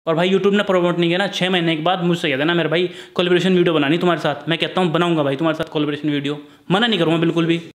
और भाई यूट्यूब ने प्रमोट नहीं किया ना 6 महीने के बाद मुझसे कहते ना मेरे भाई कोलैबोरेशन वीडियो बनानी तुम्हारे साथ, मैं कहता हूँ बनाऊंगा भाई तुम्हारे साथ कोलैबोरेशन वीडियो, मना नहीं करूँगा बिल्कुल भी।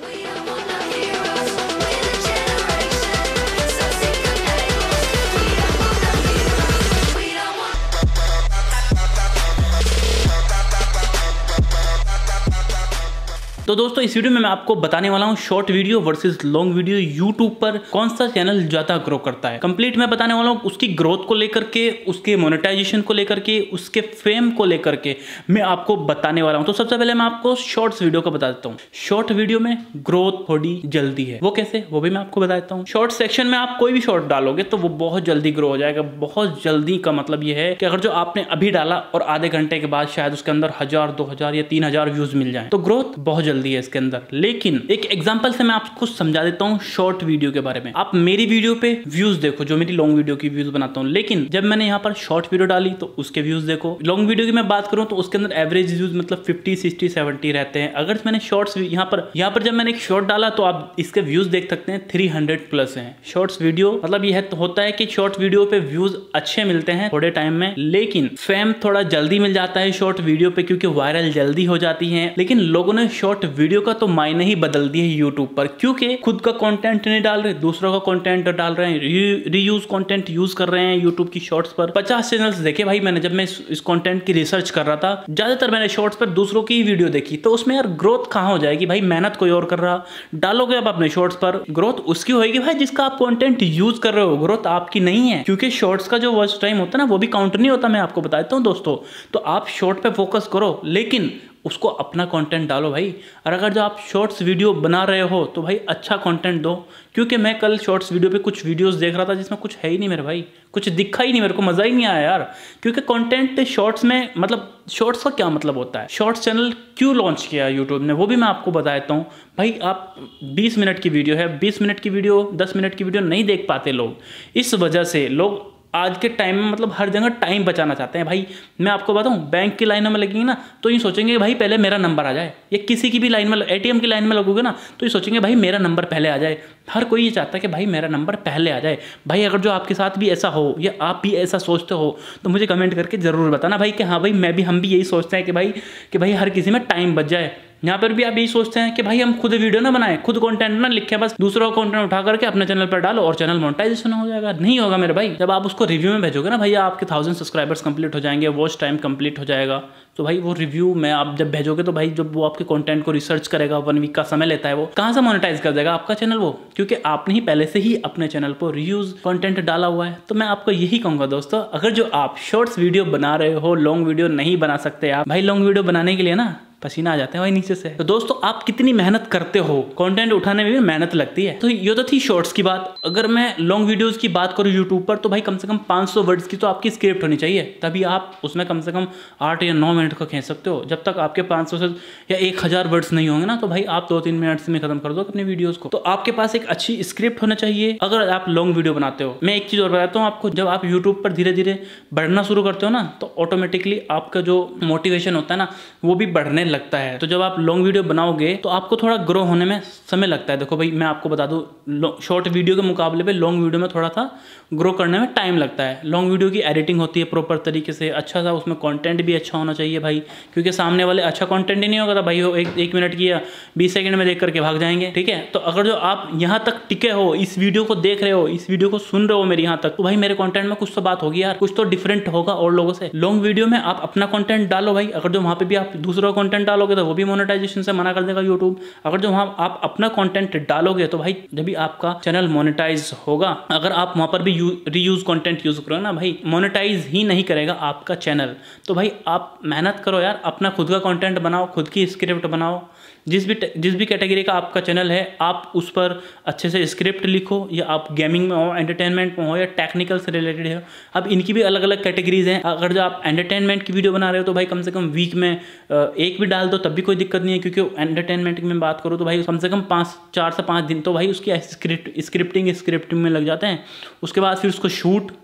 तो दोस्तों इस वीडियो में मैं आपको बताने वाला हूँ short video versus long video YouTube पर कौन सा चैनल ज्यादा ग्रो करता है। कंप्लीट मैं बताने वाला हूँ उसकी ग्रोथ को लेकर के, उसके मोनेटाइजेशन को लेकर के, उसके फेम को लेकर के मैं आपको बताने वाला हूँ। तो सबसे पहले मैं आपको शॉर्ट्स वीडियो का बता देता हूँ। शॉर्ट वीडियो में ग्रोथ थोड़ी जल्दी है, वो कैसे वो भी मैं आपको बता देता हूँ। शॉर्ट सेक्शन में आप कोई भी शॉर्ट डालोगे तो वो बहुत जल्दी ग्रो हो जाएगा। बहुत जल्दी का मतलब ये है कि अगर जो आपने अभी डाला और आधे घंटे के बाद शायद उसके अंदर 1000, 2000 या 3000 व्यूज मिल जाए तो ग्रोथ बहुत जल्दी है इसके अंदर। लेकिन एक एग्जांपल से मैं आपको समझा देता हूं शॉर्ट वीडियो के बारे में। आप मेरी वीडियो पे व्यूज देखो जो मेरी लॉन्ग वीडियो की व्यूज बनाता हूं, लेकिन जब मैंने यहां पर शॉर्ट वीडियो डाली तो उसके व्यूज देखो। लॉन्ग वीडियो की मैं बात करूं तो उसके अंदर एवरेज व्यूज मतलब 50, 60, 70 रहते हैं। अगर मैंने शॉर्ट्स यहां पर जब मैंने एक शॉर्ट डाला तो आप इसके व्यूज देख सकते हैं 300 प्लस हैं। शॉर्ट्स वीडियो मतलब यह होता है कि शॉर्ट वीडियो पे व्यूज अच्छे मिलते हैं थोड़े टाइम में, लेकिन फेम थोड़ा जल्दी मिल जाता है शॉर्ट वीडियो पे क्योंकि वायरल जल्दी हो जाती है। लेकिन लोगों ने शॉर्ट वीडियो का तो मायने ही बदल दिए यूट्यूब पर, क्योंकि खुद का कंटेंट नहीं डाल रहे, दूसरों का कंटेंट डाल रहे हैं, रीयूज कंटेंट यूज कर रहे हैं यूट्यूब की शॉर्ट्स पर। 50 चैनल्स देखे भाई मैंने, जब मैं इस कंटेंट की रिसर्च कर रहा था ज्यादातर मैंने शॉर्ट्स पर दूसरों की वीडियो देखी। तो उसमें यार ग्रोथ कहां हो जाएगी भाई, मेहनत कोई और कर रहा, डालोगे आप अपने शॉर्ट्स पर, ग्रोथ उसकी होगी भाई जिसका आप कंटेंट यूज कर रहे हो, ग्रोथ आपकी नहीं है। क्योंकि शॉर्ट्स का जो वॉच टाइम होता है ना वो भी काउंट नहीं होता, मैं आपको बताता हूं दोस्तों। तो आप शॉर्ट पे फोकस करो लेकिन उसको अपना कंटेंट डालो भाई। और अगर जो आप शॉर्ट्स वीडियो बना रहे हो तो भाई अच्छा कंटेंट दो। क्योंकि मैं कल शॉर्ट्स वीडियो पे कुछ वीडियोस देख रहा था जिसमें कुछ है ही नहीं मेरे भाई, कुछ दिखा ही नहीं, मेरे को मजा ही नहीं आया यार। क्योंकि कंटेंट शॉर्ट्स में मतलब शॉर्ट्स का क्या मतलब होता है, शॉर्ट्स चैनल क्यों लॉन्च किया यूट्यूब ने वो भी मैं आपको बता देता हूँ। भाई आप 20 मिनट की वीडियो है, 20 मिनट की वीडियो, 10 मिनट की वीडियो नहीं देख पाते लोग। इस वजह से लोग आज के टाइम में मतलब हर जगह टाइम बचाना चाहते हैं भाई। मैं आपको बताऊं बैंक की लाइनों में लगेंगे ना तो ये सोचेंगे भाई पहले मेरा नंबर आ जाए, या किसी की भी लाइन में एटीएम की लाइन में लगोगे ना तो ये सोचेंगे भाई मेरा नंबर पहले आ जाए। हर कोई ये चाहता है कि भाई मेरा नंबर पहले आ जाए। भाई अगर जो आपके साथ भी ऐसा हो या आप भी ऐसा सोचते हो तो मुझे कमेंट करके जरूर बताना भाई कि हाँ भाई हम भी यही सोचते हैं कि भाई हर किसी में टाइम बच जाए। यहाँ पर भी आप यही सोचते हैं कि भाई हम खुद वीडियो ना बनाएं, खुद कंटेंट ना लिखें, बस दूसरों का कंटेंट उठा करके अपने चैनल पर डालो और चैनल मोनेटाइजेशन हो जाएगा। नहीं होगा मेरे भाई। जब आप उसको रिव्यू में भेजोगे ना भैया आपके 1000 सब्सक्राइबर्स कंप्लीट हो जाएंगे, वॉच टाइम कंप्लीट हो जाएगा, तो भाई वो रिव्यू में आप जब भेजोगे तो भाई जब वो आपके कंटेंट को रिसर्च करेगा, 1 वीक का समय लेता है, वो कहाँ से मोनेटाइज कर देगा आपका चैनल वो, क्योंकि आपने ही पहले से ही अपने चैनल पर रिव्यूज कंटेंट डाला हुआ है। तो मैं आपको यही कहूंगा दोस्तों, अगर जो आप शॉर्ट्स वीडियो बना रहे हो, लॉन्ग वीडियो नहीं बना सकते आप भाई, लॉन्ग वीडियो बनाने के लिए ना पसीना आ जाते हैं भाई नीचे से। तो दोस्तों आप कितनी मेहनत करते हो, कंटेंट उठाने में भी मेहनत लगती है। तो ये तो थी शॉर्ट्स की बात। अगर मैं लॉन्ग वीडियोस की बात करूं यूट्यूब पर तो भाई कम से कम 500 वर्ड्स की तो आपकी स्क्रिप्ट होनी चाहिए, तभी आप उसमें कम से कम 8 या 9 मिनट का खींच सकते हो। जब तक आपके 500 से या 1000 वर्ड्स नहीं होंगे ना तो भाई आप 2-3 मिनट में खत्म कर दो अपनी वीडियोस को। तो आपके पास एक अच्छी स्क्रिप्ट होना चाहिए अगर आप लॉन्ग वीडियो बनाते हो। मैं एक चीज और बताता हूँ आपको, जब आप यूट्यूब पर धीरे धीरे बढ़ना शुरू करते हो ना तो ऑटोमेटिकली आपका जो मोटिवेशन होता है ना वो भी बढ़ने लगता है। तो जब आप लॉन्ग वीडियो बनाओगे तो आपको थोड़ा ग्रो होने में समय लगता है। देखो भाई मैं आपको बता दूं, शॉर्ट वीडियो के मुकाबले पे लॉन्ग वीडियो में थोड़ा सा ग्रो करने में टाइम लगता है। लॉन्ग वीडियो की एडिटिंग होती है प्रॉपर तरीके से, अच्छा सा उसमें कंटेंट भी अच्छा होना चाहिए भाई, क्योंकि सामने वाले अच्छा कंटेंट ही नहीं होगा तो भाई वो एक मिनट की या 20 सेकंड में देख करके भाग जाएंगे। ठीक है, तो अगर जो आप यहाँ तक टिके हो, इस वीडियो को देख रहे हो, इस वीडियो को सुन रहे हो मेरे यहाँ तक, तो भाई मेरे कंटेंट में कुछ तो बात होगी यार, कुछ तो डिफरेंट होगा और लोगों से। लॉन्ग वीडियो में आप अपना कंटेंट डालो भाई, अगर जो वहाँ पे भी आप दूसरा कंटेंट डालोगे तो वो भी मोनेटाइजेशन से मना कर देगा यूट्यूब। अगर जो वहाँ आप अपना कंटेंट डालोगे तो भाई जब भी आपका चैनल मोनेटाइज होगा, अगर आप वहाँ पर भी रीयूज कंटेंट यूज करोगे ना भाई, मोनेटाइज ही नहीं करेगा आपका चैनल। तो भाई आप मेहनत करो यार, अपना खुद का कंटेंट बनाओ, खुद की स्क्रिप्ट बनाओ। जिस भी कैटेगरी का आपका चैनल है आप उस पर अच्छे से स्क्रिप्ट लिखो, या आप गेमिंग में हो, एंटरटेनमेंट में हो या टेक्निकल से रिलेटेड है। अब इनकी भी अलग अलग कैटेगरीज हैं। अगर जो आप एंटरटेनमेंट की वीडियो बना रहे हो तो भाई कम से कम वीक में एक भी डाल दो तब भी कोई दिक्कत नहीं है, क्योंकि एंटरटेनमेंट की मैं बात करूँ तो भाई कम से कम 4 से 5 दिन तो भाई उसकी स्क्रिप्टिंग में लग जाते हैं। उसके बाद फिर उसको शूट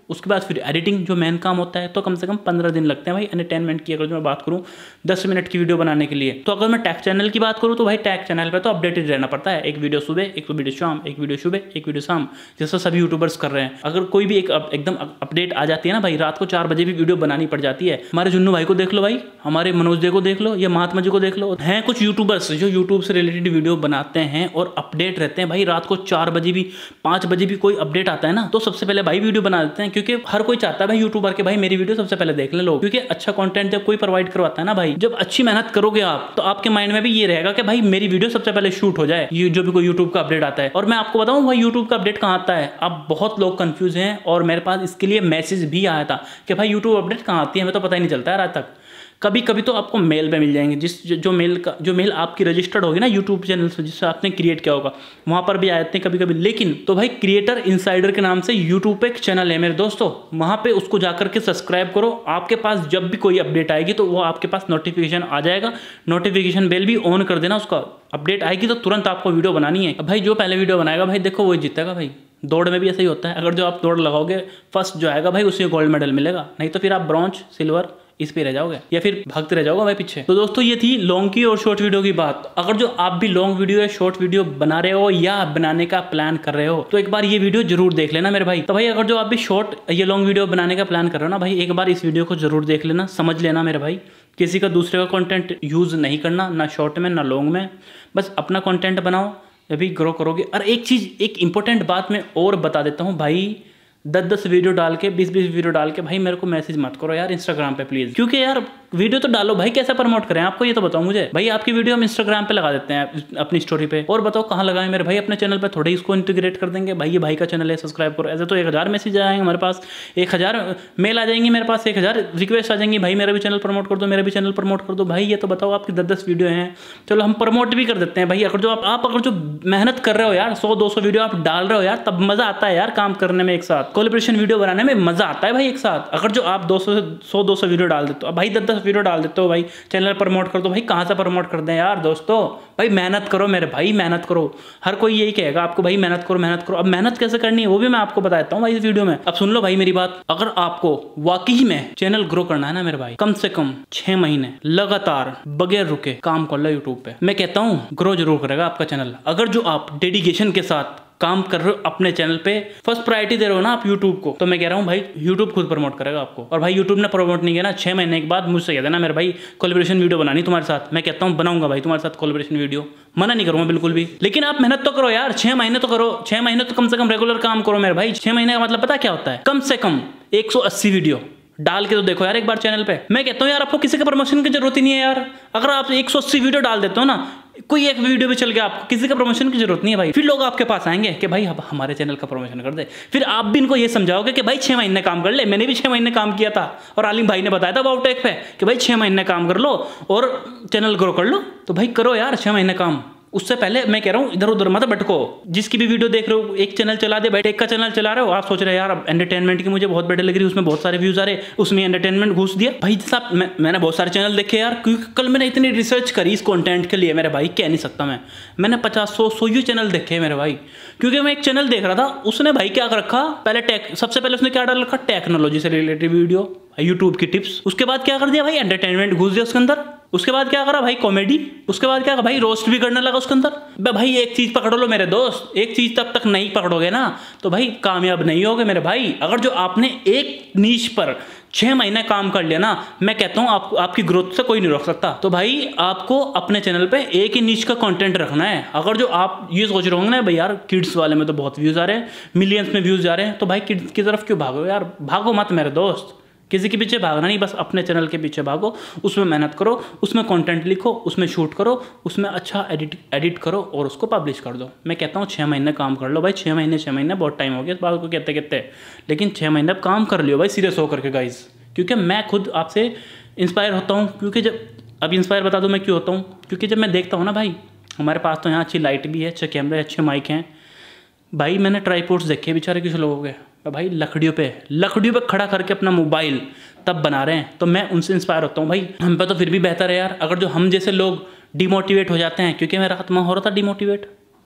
उसके बाद फिर एडिटिंग जो मेन काम होता है, तो कम से कम 15 दिन लगते हैं भाई एंटरटेनमेंट की। अगर जो मैं बात करूँ 10 मिनट की वीडियो बनाने के लिए, तो अगर मैं टेक चैनल की बात करूँ तो भाई टेक चैनल पे तो अपडेटेड रहना पड़ता है। एक वीडियो सुबह, एक वीडियो शाम, एक वीडियो सुबह, एक वीडियो शाम, जैसा सभी यूट्यूबर्स कर रहे हैं। अगर कोई भी एक एकदम अपडेट आ जाती है ना भाई, रात को 4 बजे भी वीडियो बनानी पड़ जाती है। हमारे जुन्नू भाई को देख लो भाई, हमारे मनोज जी को देख लो, या महात्मा जी को देख लो, हैं कुछ यूट्यूबर्स जो यूट्यूब से रिलेटेड वीडियो बनाते हैं और अपडेट रहते हैं भाई। रात को 4 बजे भी, 5 बजे भी कोई अपडेट आता है ना, तो सबसे पहले भाई वीडियो बना देते हैं, क्योंकि हर कोई चाहता है भाई यूट्यूबर के भाई मेरी वीडियो सबसे पहले देख ले लोग। क्योंकि अच्छा कंटेंट जब कोई प्रोवाइड करवाता है ना भाई, जब अच्छी मेहनत करोगे आप, तो आपके माइंड में भी ये रहेगा कि भाई मेरी वीडियो सबसे पहले शूट हो जाए, ये जो भी कोई यूट्यूब का अपडेट आता है। और मैं आपको बताऊं भाई यूट्यूब का अपडेट कहाँ आता है, अब बहुत लोग कंफ्यूज हैं और मेरे पास इसके लिए मैसेज भी आया था कि भाई यूट्यूब अपडेट कहाँ आती है, हमें तो पता ही नहीं चलता है आज तक। कभी कभी तो आपको मेल पे मिल जाएंगे, जो मेल आपकी रजिस्टर्ड होगी ना यूट्यूब चैनल से, जिससे आपने क्रिएट किया होगा, वहाँ पर भी आ जाते हैं कभी कभी। लेकिन तो भाई क्रिएटर इनसाइडर के नाम से यूट्यूब पे एक चैनल है मेरे दोस्तों, वहाँ पे उसको जाकर के सब्सक्राइब करो। आपके पास जब भी कोई अपडेट आएगी तो वो आपके पास नोटिफिकेशन आ जाएगा, नोटिफिकेशन बेल भी ऑन कर देना, उसका अपडेट आएगी तो तुरंत आपको वीडियो बनानी है। भाई जो पहले वीडियो बनाएगा भाई देखो वही जीतेगा भाई। दौड़ में भी ऐसा ही होता है, अगर जो आप दौड़ लगाओगे फर्स्ट जो आएगा भाई उसे गोल्ड मेडल मिलेगा, नहीं तो फिर आप ब्रॉन्ज, सिल्वर इस पे रह जाओगे या फिर भागते रह जाओगे भाई पीछे। तो दोस्तों ये थी लॉन्ग की और शॉर्ट वीडियो की बात। अगर जो आप भी लॉन्ग वीडियो या शॉर्ट वीडियो बना रहे हो या बनाने का प्लान कर रहे हो तो एक बार ये वीडियो जरूर देख लेना मेरे भाई। तो भाई अगर जो आप भी शॉर्ट या लॉन्ग वीडियो बनाने का प्लान कर रहे हो ना भाई, एक बार इस वीडियो को जरूर देख लेना, समझ लेना मेरे भाई। किसी का दूसरे का कंटेंट यूज नहीं करना, ना शॉर्ट में ना लॉन्ग में, बस अपना कंटेंट बनाओ, अभी ग्रो करोगे। और एक चीज़, एक इंपॉर्टेंट बात मैं और बता देता हूँ भाई, 10-10 वीडियो डाल के, 20-20 वीडियो डाल के भाई मेरे को मैसेज मत करो यार इंस्टाग्राम पे प्लीज। क्योंकि यार वीडियो तो डालो भाई, कैसे प्रमोट करें आपको ये तो बताओ मुझे भाई। आपकी वीडियो हम इंस्टाग्राम पे लगा देते हैं अपनी स्टोरी पे, और बताओ कहाँ लगाएं मेरे भाई, अपने चैनल पे थोड़े इसको इंटीग्रेट कर देंगे भाई, ये भाई का चैनल है सब्सक्राइब करो। ऐसे तो 1000 मैसेज आएंगे हमारे पास, 1000 मेल आ जाएंगी मेरे पास, 1000 रिक्वेस्ट आ जाएंगी भाई मेरा भी चैनल प्रमोट कर दो, मेरा भी चैनल प्रमोट कर दो भाई। ये तो बताओ आपकी 10-10 वीडियो हैं, चलो हम प्रमोट भी कर देते हैं भाई। अगर जो आप अगर जो मेहनत कर रहे हो यार, 100-200 वीडियो आप डाल रहे हो यार, तब मजा आता है यार काम करने में, एक साथ कोलैबोरेशन वीडियो बनाने में मजा आता है भाई एक साथ। अगर जो आप 100-200 वीडियो डाल देते हो भाई, 10-10 वीडियो डाल देते हो भाई, चैनल प्रमोट कर दो भाई, कहाँ से प्रमोट कर दें यार दोस्तों। भाई मेहनत करो मेरे भाई, मेहनत करो। हर कोई यही कहेगा आपको भाई मेहनत करो मेहनत करो। अब मेहनत कैसे करनी है वो भी मैं आपको बता देता हूँ भाई इस वीडियो में। अब सुन लो भाई मेरी बात, अगर आपको वाकई में चैनल ग्रो करना है ना मेरे भाई, कम से कम 6 महीने लगातार बगैर रुके काम कर लो यूट्यूब पे। मैं कहता हूँ ग्रो जरूर करेगा आपका चैनल, अगर जो आप डेडिकेशन के साथ काम कर रहे हो अपने चैनल पे, फर्स्ट प्रायोरिटी दे रहे हो ना आप यूट्यूब को, तो मैं कह रहा हूँ भाई यूट्यूब खुद प्रमोट करेगा आपको। और भाई यूट्यूब ने प्रमोट नहीं किया ना, 6 महीने के बाद मुझसे कह देना मेरे भाई कोलैबोरेशन वीडियो बनानी तुम्हारे साथ। मैं कहता हूँ बनाऊंगा भाई तुम्हारे साथ कोलैबोरेशन वीडियो, मना नहीं करूंगा बिल्कुल भी। लेकिन आप मेहनत तो करो यार, 6 महीने तो करो, 6 महीने तो कम से कम रेगुलर काम करो मेरे भाई। 6 महीने का मतलब पता क्या होता है, कम से कम 180 वीडियो डाल के तो देखो यार एक बार चैनल पे। मैं कहता हूँ यार आपको किसी का प्रमोशन की जरूरत ही नहीं है यार। अगर आप 180 वीडियो डाल देते हो ना, कोई एक वीडियो भी चल गया, आपको किसी का प्रमोशन की जरूरत नहीं है भाई। फिर लोग आपके पास आएंगे कि भाई अब हमारे चैनल का प्रमोशन कर दे। फिर आप भी इनको ये समझाओगे कि भाई 6 महीने काम कर ले। मैंने भी 6 महीने काम किया था और आलिम भाई ने बताया था बाउटेक पे कि भाई 6 महीने काम कर लो और चैनल ग्रो कर लो। तो भाई करो यार 6 महीने काम। उससे पहले मैं कह रहा हूँ इधर उधर मत भटको। जिसकी भी वीडियो देख रहे हो, एक चैनल चला दे भाई, टेक का चैनल चला रहे हो, आप सोच रहे हो यार अब एंटरटेनमेंट की मुझे बहुत बेटर लग रही है, उसमें बहुत सारे व्यूज आ रहे, उसमें एंटरटेनमेंट घुस दिया भाई साहब। मैंने बहुत सारे चैनल देखे यार, क्योंकि कल मैंने इतनी रिसर्च करी इस कंटेंट के लिए मेरे भाई, कह नहीं सकता मैंने 50-100 चैनल देखे मेरे भाई। क्योंकि मैं एक चैनल देख रहा था, उसने भाई क्या कर रखा, पहले सबसे पहले उसने क्या डाल रखा, टेक्नोलॉजी से रिलेटेड वीडियो, यूट्यूब की टिप्स। उसके बाद क्या कर दिया भाई, एंटरटेनमेंट घुस दिया उसके अंदर। उसके बाद क्या करा भाई, कॉमेडी। उसके बाद क्या करा भाई, रोस्ट भी करने लगा उसके अंदर। भाई एक चीज पकड़ लो मेरे दोस्त, एक चीज तब तक नहीं पकड़ोगे ना तो भाई कामयाब नहीं होगे मेरे भाई। अगर जो आपने एक नीश पर 6 महीने काम कर लिया ना, मैं कहता हूँ आपकी ग्रोथ से कोई नहीं रोक सकता। तो भाई आपको अपने चैनल पे एक ही नीश का कंटेंट रखना है। अगर जो आप ये सोच रहे होंगे ना भाई यार किड्स वाले में तो बहुत व्यूज आ रहे हैं, मिलियंस में व्यूज जा रहे हैं, तो भाई किड्स की तरफ क्यों भागो यार, भागो मत मेरे दोस्त। किसी के पीछे भागना नहीं, बस अपने चैनल के पीछे भागो, उसमें मेहनत करो, उसमें कंटेंट लिखो, उसमें शूट करो, उसमें अच्छा एडिट करो और उसको पब्लिश कर दो। मैं कहता हूँ 6 महीने काम कर लो भाई। 6 महीने बहुत टाइम हो गया इस बात को कहते, लेकिन 6 महीने अब काम कर लियो भाई सीरियस होकर के गाइज। क्योंकि मैं खुद आपसे इंस्पायर होता हूँ। क्योंकि जब अब इंस्पायर बता दूँ मैं क्यों होता हूँ, क्योंकि जब मैं देखता हूँ ना भाई, हमारे पास तो यहाँ अच्छी लाइट भी है, अच्छे कैमरे, अच्छे माइक हैं भाई। मैंने ट्राईपोड्स देखे बेचारे किसी लोगों के भाई, लकड़ियों पे खड़ा करके अपना मोबाइल तब बना रहे हैं। तो मैं उनसे इंस्पायर होता हूँ भाई। हम पे तो फिर भी बेहतर है यार, अगर जो हम जैसे लोग डिमोटिवेट हो जाते हैं, क्योंकि मैं रात में हो रहा था डिमोटिवेट,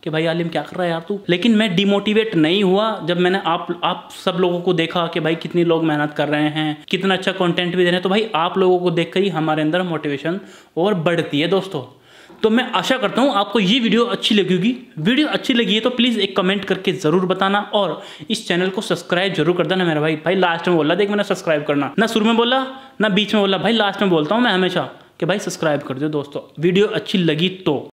कि भाई आलिम क्या कर रहा है यार तू। लेकिन मैं डिमोटिवेट नहीं हुआ जब मैंने आप सब लोगों को देखा कि भाई कितनी लोग मेहनत कर रहे हैं, कितना अच्छा कंटेंट भी दे रहे हैं। तो भाई आप लोगों को देखकर ही हमारे अंदर मोटिवेशन और बढ़ती है दोस्तों। तो मैं आशा करता हूँ आपको ये वीडियो अच्छी लगी होगी। वीडियो अच्छी लगी है तो प्लीज़ एक कमेंट करके ज़रूर बताना और इस चैनल को सब्सक्राइब जरूर कर देना मेरा भाई लास्ट में बोला, देख मैंने सब्सक्राइब करना, ना शुरू में बोला ना बीच में बोला, भाई लास्ट में बोलता हूँ मैं हमेशा कि भाई सब्सक्राइब कर दो दोस्तों, वीडियो अच्छी लगी तो।